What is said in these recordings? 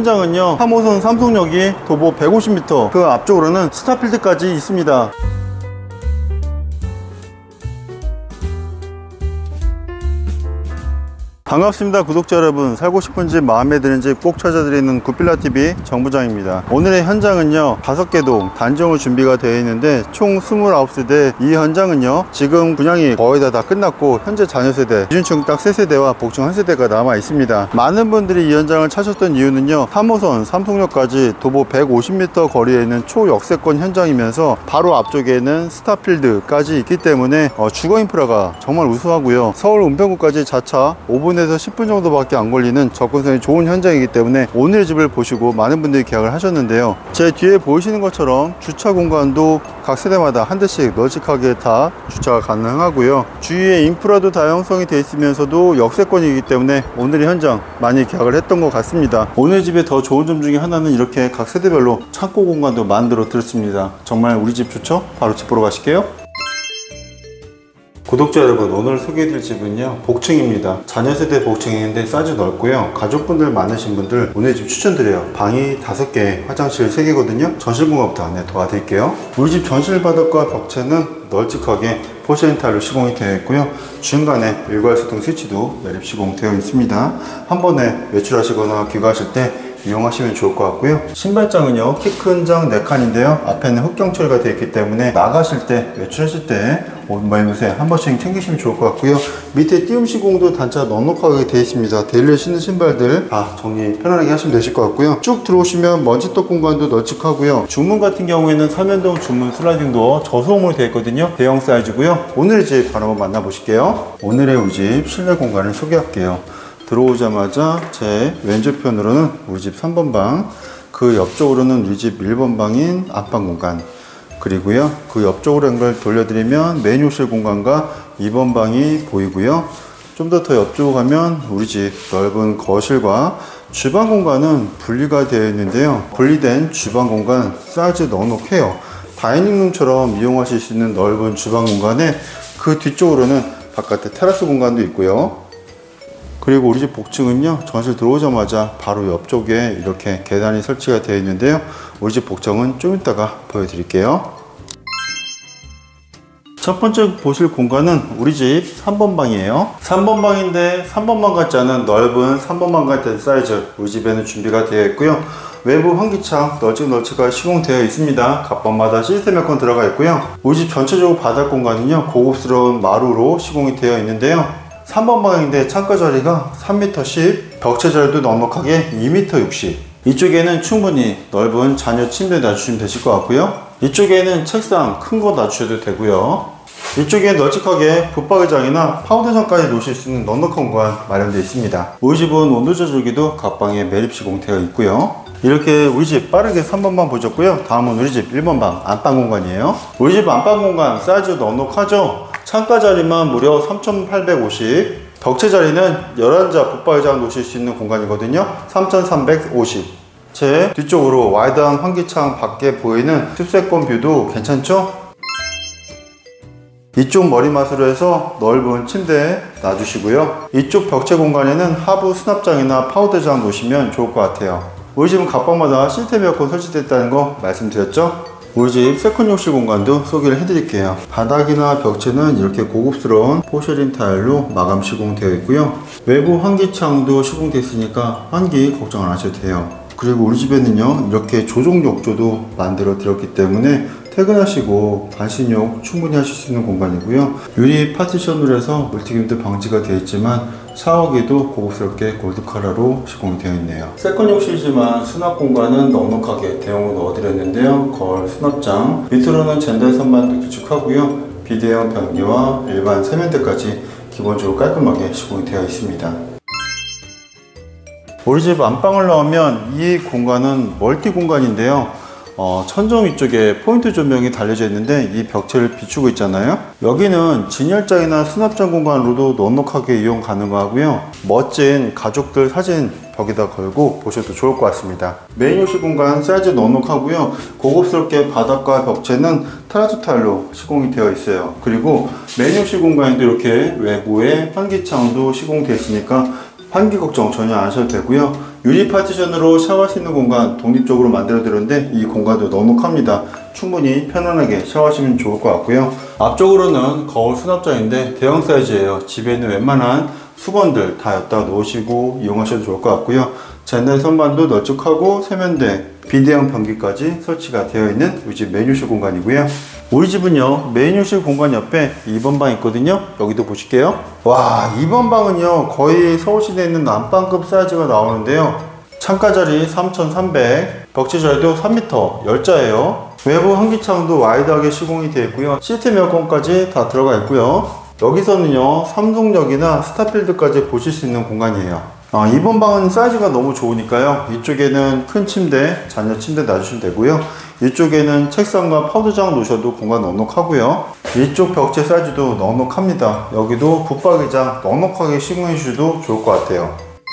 현장은요 3호선 삼성역이 도보 150m, 그 앞쪽으로는 스타필드까지 있습니다. 반갑습니다 구독자 여러분. 살고 싶은 집, 마음에 드는 집 꼭 찾아드리는 굿빌라TV 정부장입니다. 오늘의 현장은요 5개 동 단지형으로 준비가 되어 있는데 총 29세대. 이 현장은요 지금 분양이 거의 다 끝났고 현재 자녀세대, 기준층 딱 3세대와 복층 1세대가 남아 있습니다. 많은 분들이 이 현장을 찾았던 이유는요 3호선 삼성역까지 도보 150m 거리에 있는 초역세권 현장이면서 바로 앞쪽에는 스타필드까지 있기 때문에 주거 인프라가 정말 우수하고요, 서울 은평구까지 자차 5분에서 10분 정도밖에 안 걸리는 접근성이 좋은 현장이기 때문에 오늘의 집을 보시고 많은 분들이 계약을 하셨는데요. 제 뒤에 보이시는 것처럼 주차 공간도 각 세대마다 한 대씩 널찍하게 다 주차가 가능하고요, 주위에 인프라도 다 형성이 되어 있으면서도 역세권이기 때문에 오늘의 현장 많이 계약을 했던 것 같습니다. 오늘 집의 더 좋은 점 중에 하나는 이렇게 각 세대별로 창고 공간도 만들어 드렸습니다. 정말 우리 집 좋죠? 바로 집 보러 가실게요. 구독자 여러분, 오늘 소개해드릴 집은요 복층입니다. 자녀세대 복층인데 사이즈 넓고요, 가족분들 많으신 분들 오늘 집 추천드려요. 방이 5개, 화장실 3개거든요 전실 공간부터 안내 도와드릴게요. 우리 집 전실 바닥과 벽체는 널찍하게 포세린 타일로 시공이 되어 있고요, 중간에 일괄소등 스위치도 매립 시공되어 있습니다. 한 번에 외출하시거나 귀가하실 때 이용하시면 좋을 것 같고요. 신발장은요 키 큰 장 4칸인데요 앞에는 흑경 처리가 되어 있기 때문에 나가실 때, 외출하실 때 옷마이못에 한 번씩 챙기시면 좋을 것 같고요. 밑에 띄움 시공도 단차 넉넉하게 되어 있습니다. 데일리에 신는 신발들 정리 편안하게 하시면 되실 것 같고요. 쭉 들어오시면 먼지떡 공간도 널찍하고요, 중문 같은 경우에는 3연동 중문 슬라이딩 도어 저소음으로 되어 있거든요. 대형 사이즈고요. 오늘의 집 바로 한번 만나보실게요. 오늘의 우리 집 실내 공간을 소개할게요. 들어오자마자 제 왼쪽편으로는 우리 집 3번 방, 그 옆쪽으로는 우리 집 1번 방인 안방 공간, 그리고요 그 옆쪽으로 연결 돌려드리면 메인 욕실 공간과 2번 방이 보이고요. 좀 더 옆쪽으로 가면 우리 집 넓은 거실과 주방 공간은 분리가 되어 있는데요, 분리된 주방 공간 사이즈 넉넉해요. 다이닝룸처럼 이용하실 수 있는 넓은 주방 공간에 그 뒤쪽으로는 바깥에 테라스 공간도 있고요. 그리고 우리 집 복층은요 전실 들어오자마자 바로 옆쪽에 이렇게 계단이 설치가 되어 있는데요, 우리 집 복층은 좀 이따가 보여드릴게요. 첫 번째 보실 공간은 우리 집 3번 방이에요. 3번 방인데 3번 방 같지 않은 넓은 3번 방 같은 사이즈 우리 집에는 준비가 되어 있고요. 외부 환기창 널찍널찍하게 시공되어 있습니다. 각방마다 시스템 에어컨 들어가 있고요. 우리 집 전체적으로 바닥 공간은요 고급스러운 마루로 시공이 되어 있는데요, 3번 방인데 창가 자리가 3m 10, 벽체 자리도 넉넉하게 2m 60. 이쪽에는 충분히 넓은 자녀 침대 놔주시면 되실 것 같고요. 이쪽에는 책상 큰 거 놔주셔도 되고요. 이쪽에 널찍하게 붙박이장이나 파우더장까지 놓으실 수 있는 넉넉한 공간 마련되어 있습니다. 우리 집은 온도 조절기도 각방에 매립 시공되어 있고요. 이렇게 우리 집 빠르게 3번 방 보셨고요. 다음은 우리 집 1번 방 안방 공간이에요. 우리 집 안방 공간 사이즈 넉넉하죠. 창가 자리만 무려 3,850, 벽체 자리는 11자 붙박이장 놓으실 수 있는 공간이거든요. 3,350. 제 뒤쪽으로 와이드한 환기창 밖에 보이는 습세권 뷰도 괜찮죠? 이쪽 머리맡으로 해서 넓은 침대 놔주시고요. 이쪽 벽체 공간에는 하부 수납장이나 파우더장 놓으시면 좋을 것 같아요. 우리 집은 각방마다 시스템 에어컨 설치되어 있다는 거 말씀드렸죠? 우리 집 세컨 욕실 공간도 소개를 해드릴게요. 바닥이나 벽체는 이렇게 고급스러운 포세린 타일로 마감 시공되어 있고요. 외부 환기창도 시공되어 있으니까 환기 걱정 안 하셔도 돼요. 그리고 우리 집에는요 이렇게 조종 욕조도 만들어 드렸기 때문에 퇴근하시고 반신욕 충분히 하실 수 있는 공간이고요. 유리 파티션으로 해서 물튀김도 방지가 되어 있지만 샤워기도 고급스럽게 골드 컬러로 시공이 되어 있네요. 세컨 욕실이지만 수납 공간은 넉넉하게 대용으로 넣어드렸는데요. 거울 수납장, 밑으로는 젠달 선반도 구축하고요. 비대형 변기와 일반 세면대까지 기본적으로 깔끔하게 시공이 되어 있습니다. 우리 집 안방을 나오면 이 공간은 멀티 공간인데요, 천정 위쪽에 포인트 조명이 달려져 있는데 이 벽체를 비추고 있잖아요. 여기는 진열장이나 수납장 공간으로도 넉넉하게 이용 가능하고요. 멋진 가족들 사진 벽에다 걸고 보셔도 좋을 것 같습니다. 메인 욕실 공간 사이즈 넉넉하고요. 고급스럽게 바닥과 벽체는 테라조 타일로 시공이 되어 있어요. 그리고 메인 욕실 공간에도 이렇게 외부에 환기창도 시공되어 있으니까 환기 걱정 전혀 안 하셔도 되고요. 유리 파티션으로 샤워할 수 있는 공간 독립적으로 만들어 드렸는데 이 공간도 넉넉합니다. 충분히 편안하게 샤워하시면 좋을 것 같고요. 앞쪽으로는 거울 수납장인데 대형 사이즈예요. 집에 있는 웬만한 수건들 다 여기다 놓으시고 이용하셔도 좋을 것 같고요. 젠달 선반도 널찍하고 세면대, 비대형 변기까지 설치가 되어 있는 우리 집 메인 욕실 공간이고요. 우리 집은요, 메인 욕실 공간 옆에 2번 방 있거든요. 여기도 보실게요. 와, 2번 방은요 거의 서울시내에 있는 안방급 사이즈가 나오는데요. 창가 자리 3,300, 벽지 자리도 3m, 열자예요. 외부 환기창도 와이드하게 시공이 되어 있고요. 시스템 에어컨까지 다 들어가 있고요. 여기서는요, 삼성역이나 스타필드까지 보실 수 있는 공간이에요. 이번 방은 사이즈가 너무 좋으니까요, 이쪽에는 큰 침대, 자녀 침대 놔주시면 되고요. 이쪽에는 책상과 파우더장 놓으셔도 공간 넉넉하고요. 이쪽 벽체 사이즈도 넉넉합니다. 여기도 붙박이장 넉넉하게 시공해 주셔도 좋을 것 같아요.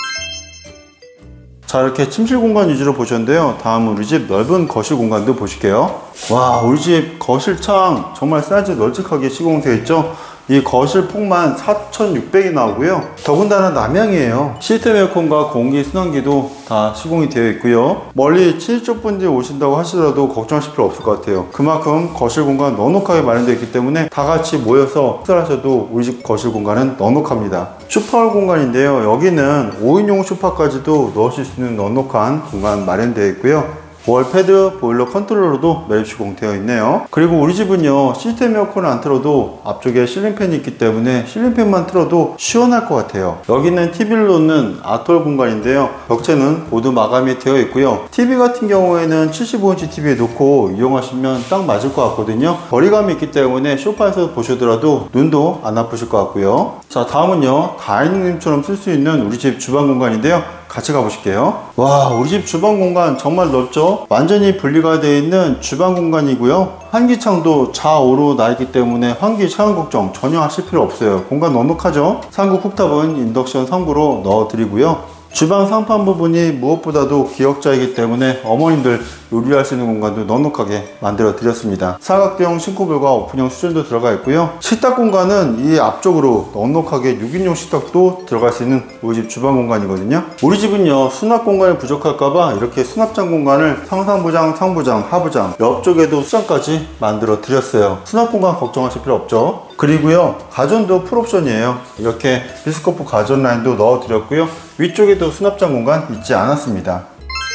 자, 이렇게 침실 공간 위주로 보셨는데요. 다음은 우리 집 넓은 거실 공간도 보실게요. 와, 우리 집 거실 창 정말 사이즈 널찍하게 시공되어 있죠. 이 거실 폭만 4,600이 나오고요. 더군다나 남향이에요. 시스템 에어컨과 공기 순환기도 다 시공이 되어 있고요. 멀리 친인척 분들이 오신다고 하시더라도 걱정하실 필요 없을 것 같아요. 그만큼 거실 공간 넉넉하게 마련되어 있기 때문에 다 같이 모여서 식사하셔도 우리 집 거실 공간은 넉넉합니다. 쇼파홀 공간인데요, 여기는 5인용 쇼파까지도 넣으실 수 있는 넉넉한 공간 마련되어 있고요. 월패드, 보일러 컨트롤러도 매립 시공되어 있네요. 그리고 우리 집은요, 시스템 에어컨을 안 틀어도 앞쪽에 실링팬이 있기 때문에 실링팬만 틀어도 시원할 것 같아요. 여기는 TV를 놓는 아트홀 공간인데요, 벽체는 모두 마감이 되어 있고요. TV 같은 경우에는 75인치 TV에 놓고 이용하시면 딱 맞을 것 같거든요. 거리감이 있기 때문에 소파에서 보시더라도 눈도 안 아프실 것 같고요. 자, 다음은요, 다이닝룸처럼 쓸 수 있는 우리 집 주방 공간인데요, 같이 가보실게요. 와, 우리 집 주방 공간 정말 넓죠? 완전히 분리가 되어 있는 주방 공간이고요. 환기창도 좌우로 나 있기 때문에 환기 차원 걱정 전혀 하실 필요 없어요. 공간 넉넉하죠? 상부 쿡탑은 인덕션 상부로 넣어 드리고요. 주방 상판 부분이 무엇보다도 기역자이기 때문에 어머님들 요리할 수 있는 공간도 넉넉하게 만들어 드렸습니다. 사각대형 싱크볼과 오픈형 수전도 들어가 있고요. 식탁 공간은 이 앞쪽으로 넉넉하게 6인용 식탁도 들어갈 수 있는 우리 집 주방 공간이거든요. 우리 집은요, 수납 공간이 부족할까봐 이렇게 수납장 공간을 상상부장, 상부장, 하부장, 옆쪽에도 수장까지 만들어 드렸어요. 수납 공간 걱정하실 필요 없죠. 그리고요, 가전도 풀옵션이에요. 이렇게 비스코프 가전 라인도 넣어 드렸고요. 위쪽에도 수납장 공간 있지 않았습니다.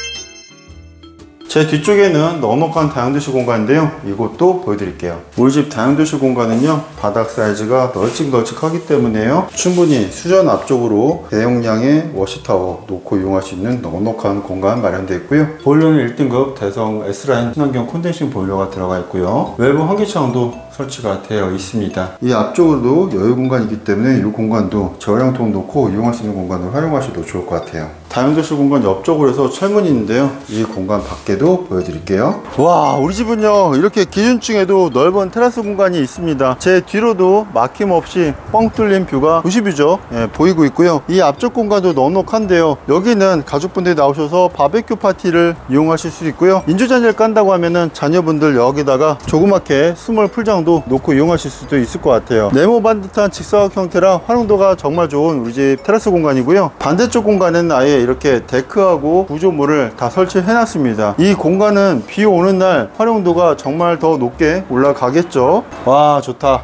제 뒤쪽에는 넉넉한 다용도실 공간인데요, 이곳도 보여드릴게요. 우리 집 다용도실 공간은요, 바닥 사이즈가 널찍널찍하기 때문에요, 충분히 수전 앞쪽으로 대용량의 워시타워 놓고 이용할 수 있는 넉넉한 공간 마련되어 있고요. 보일러는 1등급 대성 S라인 친환경 콘덴싱 보일러가 들어가 있고요. 외부 환기창도 설치가 되어 있습니다. 이 앞쪽으로도 여유 공간이기 때문에 이 공간도 저열량통 놓고 이용할 수 있는 공간을 활용하셔도 좋을 것 같아요. 다용도실 공간 옆쪽으로 해서 철문이 있는데요, 이 공간 밖에도 보여드릴게요. 와, 우리 집은요, 이렇게 기준층에도 넓은 테라스 공간이 있습니다. 제 뒤로도 막힘없이 뻥 뚫린 뷰가 도시뷰죠. 보이고 있고요. 이 앞쪽 공간도 넉넉한데요, 여기는 가족분들이 나오셔서 바베큐 파티를 이용하실 수 있고요. 인조잔디를 깐다고 하면은 자녀분들 여기다가 조그맣게 스몰 풀장도 놓고 이용하실 수도 있을 것 같아요. 네모 반듯한 직사각 형태라 활용도가 정말 좋은 우리 집 테라스 공간이고요. 반대쪽 공간은 아예 이렇게 데크하고 구조물을 다 설치해 놨습니다. 이 공간은 비 오는 날 활용도가 정말 더 높게 올라가겠죠. 와, 좋다.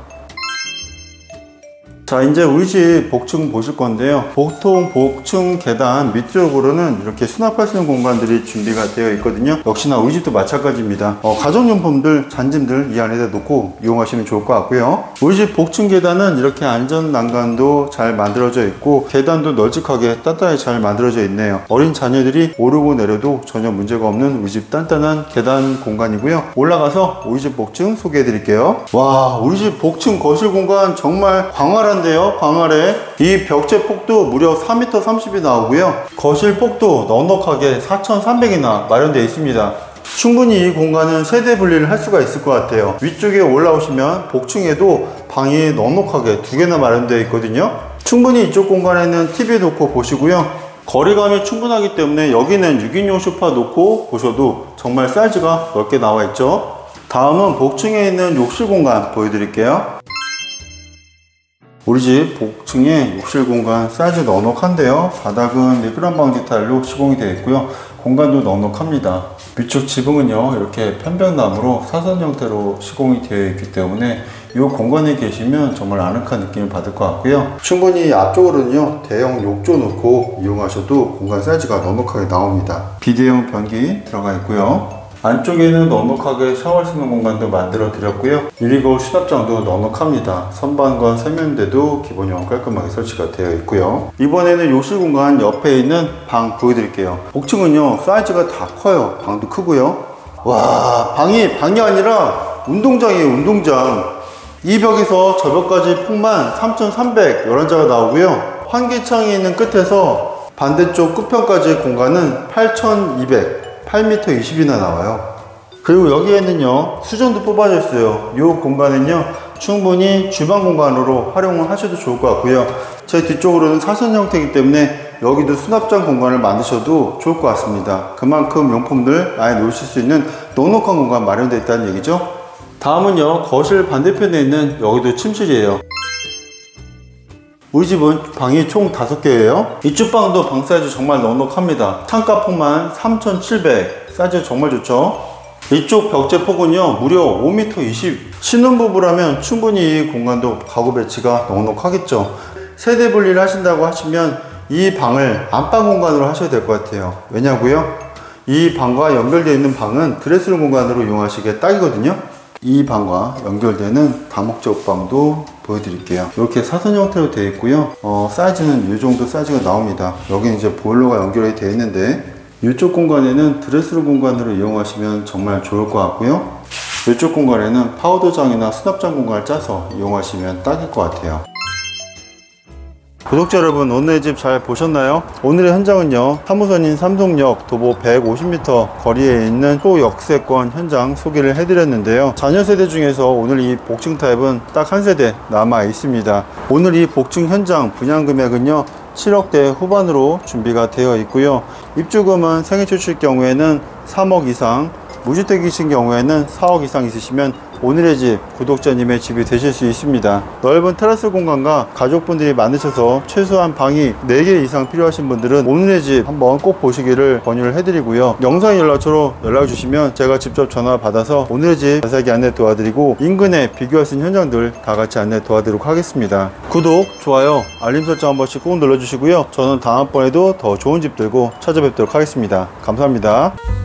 자, 이제 우리 집 복층 보실 건데요, 보통 복층 계단 밑쪽으로는 이렇게 수납할 수 있는 공간들이 준비가 되어 있거든요. 역시나 우리 집도 마찬가지입니다. 가정용품들, 잔짐들 이 안에다 놓고 이용하시면 좋을 것 같고요. 우리 집 복층 계단은 이렇게 안전 난간도 잘 만들어져 있고 계단도 널찍하게 단단하게 잘 만들어져 있네요. 어린 자녀들이 오르고 내려도 전혀 문제가 없는 우리 집 단단한 계단 공간이고요. 올라가서 우리 집 복층 소개해 드릴게요. 와, 우리 집 복층 거실 공간 정말 광활한 광활해. 이 벽체 폭도 무려 4m 30이 나오고요. 거실 폭도 넉넉하게 4,300이나 마련되어 있습니다. 충분히 이 공간은 세대 분리를 할 수가 있을 것 같아요. 위쪽에 올라오시면 복층에도 방이 넉넉하게 2개나 마련되어 있거든요. 충분히 이쪽 공간에는 TV 놓고 보시고요. 거리감이 충분하기 때문에 여기는 6인용 소파 놓고 보셔도 정말 사이즈가 넓게 나와 있죠. 다음은 복층에 있는 욕실 공간 보여드릴게요. 우리 집 복층에 욕실 공간 사이즈 넉넉한데요. 바닥은 미끄럼 방지 타일로 시공이 되어 있고요. 공간도 넉넉합니다. 위쪽 지붕은요, 이렇게 편백나무로 사선 형태로 시공이 되어 있기 때문에 이 공간에 계시면 정말 아늑한 느낌을 받을 것 같고요. 충분히 앞쪽으로는요, 대형 욕조 놓고 이용하셔도 공간 사이즈가 넉넉하게 나옵니다. 비대용 변기 들어가 있고요. 안쪽에는 넉넉하게 샤워할 수 있는 공간도 만들어 드렸고요. 유리거울 수납장도 넉넉합니다. 선반과 세면대도 기본형 깔끔하게 설치가 되어 있고요. 이번에는 욕실 공간 옆에 있는 방 보여드릴게요. 복층은요, 사이즈가 다 커요. 방도 크고요. 와, 방이 아니라 운동장이에요. 운동장. 이 벽에서 저 벽까지 폭만 3,300 열한자가 나오고요. 환기창이 있는 끝에서 반대쪽 끝편까지의 공간은 8,200 8m 20이나 나와요. 그리고 여기에는요, 수전도 뽑아져 있어요. 이 공간은요, 충분히 주방 공간으로 활용을 하셔도 좋을 것 같고요. 제 뒤쪽으로는 사선 형태이기 때문에 여기도 수납장 공간을 만드셔도 좋을 것 같습니다. 그만큼 용품들 아예 놓으실 수 있는 넉넉한 공간 마련되어 있다는 얘기죠. 다음은요, 거실 반대편에 있는 여기도 침실이에요. 우리 집은 방이 총 5개예요. 이쪽 방도 방 사이즈 정말 넉넉합니다. 창가 폭만 3,700, 사이즈 정말 좋죠. 이쪽 벽제 폭은요, 무려 5m 20. 신혼부부라면 충분히 이 공간도 가구 배치가 넉넉하겠죠. 세대 분리를 하신다고 하시면 이 방을 안방 공간으로 하셔야 될 것 같아요. 왜냐고요? 이 방과 연결되어 있는 방은 드레스룸 공간으로 이용하시기에 딱이거든요. 이 방과 연결되는 다목적 방도 보여드릴게요. 이렇게 사선 형태로 되어 있고요. 사이즈는 이 정도 사이즈가 나옵니다. 여기 이제 보일러가 연결이 되어 있는데, 이쪽 공간에는 드레스룸 공간으로 이용하시면 정말 좋을 것 같고요. 이쪽 공간에는 파우더장이나 수납장 공간을 짜서 이용하시면 딱일 것 같아요. 구독자 여러분, 오늘의 집 잘 보셨나요? 오늘의 현장은요, 3호선인 삼성역 도보 150m 거리에 있는 소역세권 현장 소개를 해드렸는데요. 자녀 세대 중에서 오늘 이 복층 타입은 딱 한 세대 남아 있습니다. 오늘 이 복층 현장 분양 금액은요, 7억대 후반으로 준비가 되어 있고요. 입주금은 생애 최초일 경우에는 3억 이상, 무주택이신 경우에는 4억 이상 있으시면 오늘의 집, 구독자님의 집이 되실 수 있습니다. 넓은 테라스 공간과 가족분들이 많으셔서 최소한 방이 4개 이상 필요하신 분들은 오늘의 집 한번 꼭 보시기를 권유를 해드리고요. 영상 연락처로 연락 주시면 제가 직접 전화 받아서 오늘의 집 자세하게 안내 도와드리고, 인근에 비교할 수 있는 현장들 다 같이 안내 도와드리도록 하겠습니다. 구독, 좋아요, 알림 설정 한 번씩 꼭 눌러주시고요. 저는 다음번에도 더 좋은 집 들고 찾아뵙도록 하겠습니다. 감사합니다.